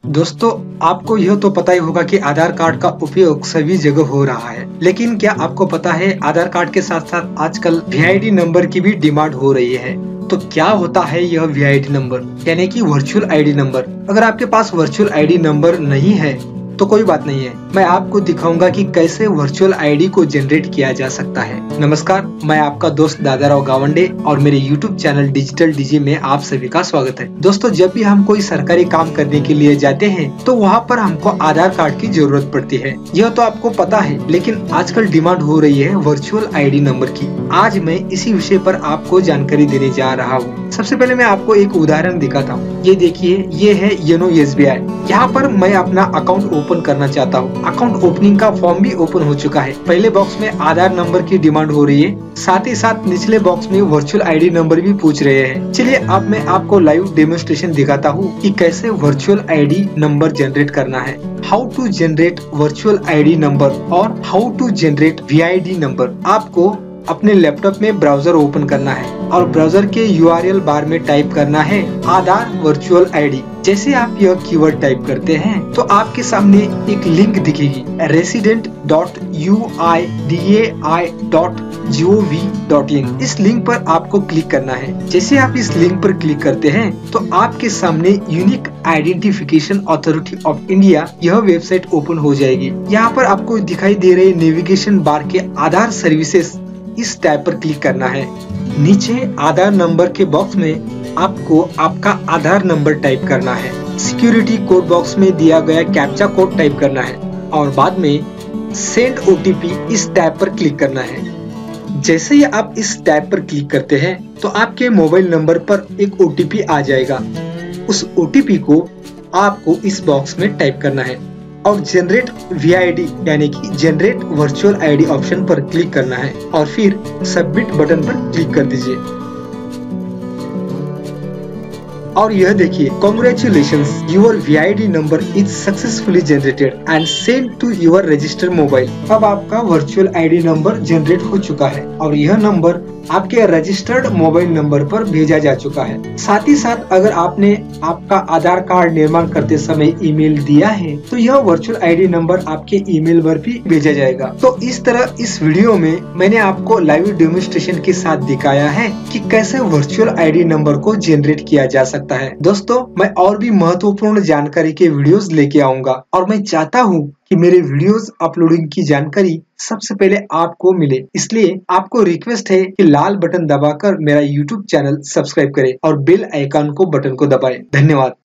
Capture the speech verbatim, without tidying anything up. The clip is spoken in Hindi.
दोस्तों, आपको यह तो पता ही होगा कि आधार कार्ड का उपयोग सभी जगह हो रहा है, लेकिन क्या आपको पता है आधार कार्ड के साथ साथ आजकल वी आई डी नंबर की भी डिमांड हो रही है। तो क्या होता है यह वी आई डी नंबर, यानी कि वर्चुअल आई डी नंबर। अगर आपके पास वर्चुअल आई डी नंबर नहीं है तो कोई बात नहीं है, मैं आपको दिखाऊंगा कि कैसे वर्चुअल आई डी को जनरेट किया जा सकता है। नमस्कार, मैं आपका दोस्त दादाराव गावंडे और मेरे यूट्यूब चैनल डिजिटल डीजे में आप सभी का स्वागत है। दोस्तों, जब भी हम कोई सरकारी काम करने के लिए जाते हैं तो वहाँ पर हमको आधार कार्ड की जरूरत पड़ती है, यह तो आपको पता है। लेकिन आजकल डिमांड हो रही है वर्चुअल आई डी नंबर की। आज मैं इसी विषय पर आपको जानकारी देने जा रहा हूँ। सबसे पहले मैं आपको एक उदाहरण दिखाता हूँ। ये देखिए, ये है योनो एस बी आई। यहाँ पर मैं अपना अकाउंट ओपन करना चाहता हूँ। अकाउंट ओपनिंग का फॉर्म भी ओपन हो चुका है। पहले बॉक्स में आधार नंबर की डिमांड हो रही है, साथ ही साथ निचले बॉक्स में वर्चुअल आई डी नंबर भी पूछ रहे हैं। चलिए अब मैं आपको लाइव डेमोन्स्ट्रेशन दिखाता हूँ कि कैसे virtual I D number generate करना है। How to generate virtual I D number और how to generate V I D number. आपको अपने लैपटॉप में ब्राउजर ओपन करना है और ब्राउजर के यू आर एल बार में टाइप करना है आधार वर्चुअल आई डी। जैसे आप यह कीवर्ड टाइप करते हैं तो आपके सामने एक लिंक दिखेगी, resident dot U I D A I dot G O V dot in. इस लिंक पर आपको क्लिक करना है। जैसे आप इस लिंक पर क्लिक करते हैं तो आपके सामने unique identification authority of India यह वेबसाइट ओपन हो जाएगी। यहाँ पर आपको दिखाई दे रहे नेविगेशन बार के आधार सर्विसेज, इस टैब पर क्लिक करना है। नीचे आधार नंबर के बॉक्स में आपको आपका आधार नंबर टाइप करना है। सिक्योरिटी कोड बॉक्स में दिया गया कैप्चा कोड टाइप करना है और बाद में सेंड ओ टी पी इस टैब पर क्लिक करना है। जैसे ही आप इस टैब पर क्लिक करते हैं तो आपके मोबाइल नंबर पर एक ओ टी पी आ जाएगा। उस ओ टी पी को आपको इस बॉक्स में टाइप करना है और जनरेट वी आई डी यानी कि generate virtual I D option पर क्लिक करना है और फिर सबमिट बटन पर क्लिक कर दीजिए। और यह देखिए, congratulations, your V I D number is successfully generated and send to your registered mobile. अब आपका virtual I D number generate हो चुका है और यह नंबर आपके रजिस्टर्ड मोबाइल नंबर पर भेजा जा चुका है। साथ ही साथ अगर आपने आपका आधार कार्ड निर्माण करते समय ईमेल दिया है तो यह वर्चुअल आई डी नंबर आपके ईमेल पर भी भेजा जाएगा। तो इस तरह इस वीडियो में मैंने आपको लाइव डेमोन्स्ट्रेशन के साथ दिखाया है कि कैसे वर्चुअल आई डी नंबर को जनरेट किया जा सकता है। दोस्तों, मैं और भी महत्वपूर्ण जानकारी के वीडियोस लेके आऊंगा और मैं चाहता हूँ कि मेरे वीडियोस अपलोडिंग की जानकारी सबसे पहले आपको मिले। इसलिए आपको रिक्वेस्ट है कि लाल बटन दबाकर मेरा यूट्यूब चैनल सब्सक्राइब करें और बेल आइकन को बटन को दबाएं। धन्यवाद।